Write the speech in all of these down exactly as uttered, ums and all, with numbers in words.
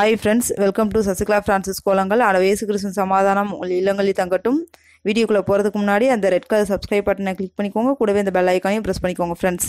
Hi friends, welcome to Sasikla Francis கோலங்கள். அட இயேசு கிறிஸ்துவின் சமாதானம் உங்கள் இல்லங்களில் தங்கட்டும். வீடியோக்குள்ள போறதுக்கு முன்னாடி அந்த ரெட் கலர் subscribe பட்டனை கிளிக் பண்ணிக்கோங்க. கூடவே இந்த பெல் ஐகானையும் பிரஸ் பண்ணிக்கோங்க friends.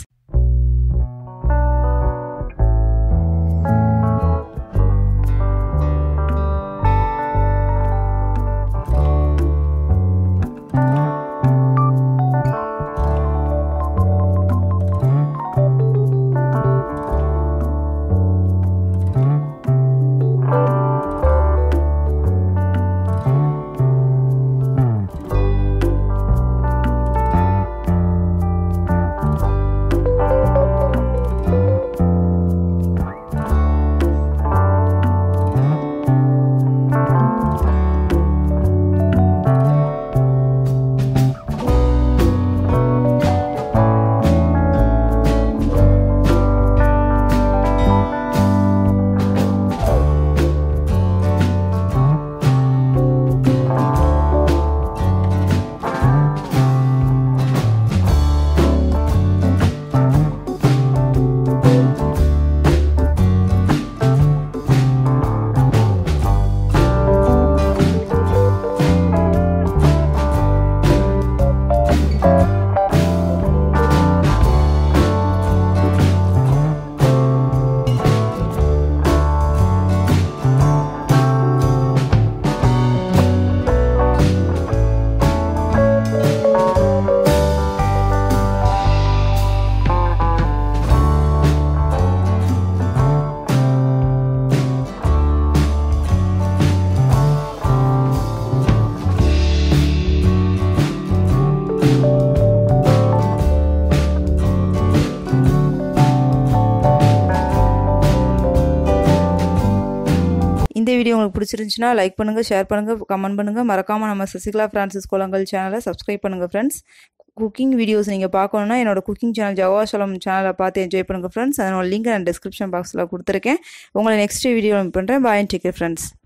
இந்த வீடியோ உங்களுக்கு பிடிச்சிருந்துச்சுனா லைக் பண்ணுங்க, ஷேர் பண்ணுங்க, கமெண்ட் பண்ணுங்க. மறக்காம நம்ம சசிகலா பிரான்சிஸ் கோலங்கள் சேனலை சப்ஸ்கிரைப் பண்ணுங்க ஃப்ரெண்ட்ஸ். குக்கிங் வீடியோஸ் நீங்க பார்க்கணும்னா என்னோட குக்கிங் சேனல் ஜவாஷலம் சேனலை பார்த்து என்ஜாய் பண்ணுங்க ஃப்ரெண்ட்ஸ். அதனோட லிங்க் நான் டிஸ்கிரிப்ஷன் பாக்ஸ்ல கொடுத்துருக்கேன். உங்களை நெக்ஸ்ட் வீடியோ பண்றேன். Bye and take care friends.